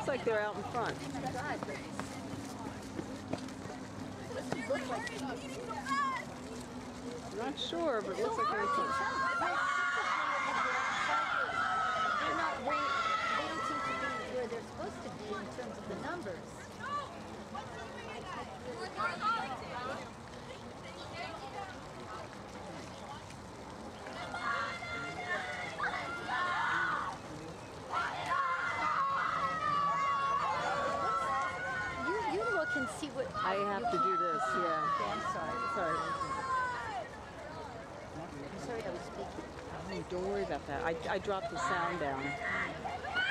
looks like they're out in front. I'm not sure, but it looks like they're in front. They don't seem to be where they're supposed to be in terms of the numbers. You look and see what... I have to do this, yeah. Okay, I'm sorry. Sorry. I'm sorry I was speaking. Oh, don't worry about that. I dropped the sound down.